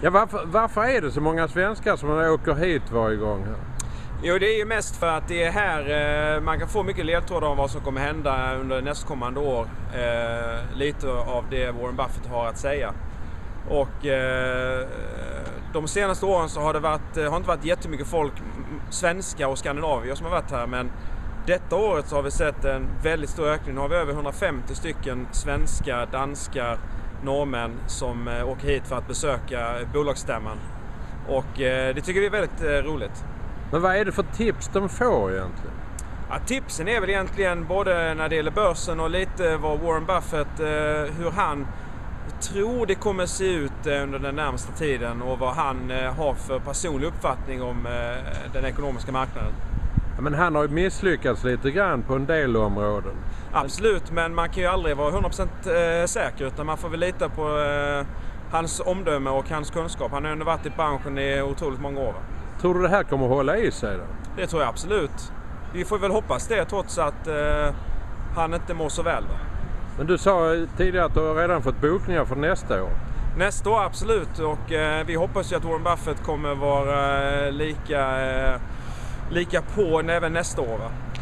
Ja, varför är det så många svenskar som åker hit varje gång här? Jo, det är ju mest för att det är här man kan få mycket ledtrådar om vad som kommer hända under nästkommande år. Lite av det Warren Buffett har att säga. Och de senaste åren så har inte varit jättemycket folk, svenska och skandinavier som har varit här, men detta året så har vi sett en väldigt stor ökning. Nu har vi över 150 stycken svenska, danskar, norrmän som åker hit för att besöka bolagsstämman. Och det tycker vi är väldigt roligt. Men vad är det för tips de får egentligen? Ja, tipsen är väl egentligen både när det gäller börsen och lite vad Warren Buffett, hur han tror det kommer se ut under den närmaste tiden och vad han har för personlig uppfattning om den ekonomiska marknaden. Ja, men han har ju misslyckats lite grann på en del områden. Absolut, men man kan ju aldrig vara 100% säker, utan man får väl lita på hans omdöme och hans kunskap. Han har ju varit i branschen i otroligt många år. Tror du det här kommer att hålla i sig då? Det tror jag absolut. Vi får väl hoppas det, trots att han inte mår så väl. Men du sa tidigare att du har redan fått bokningar för nästa år. Nästa år absolut, och vi hoppas ju att Warren Buffett kommer vara lika på även nästa år. Va?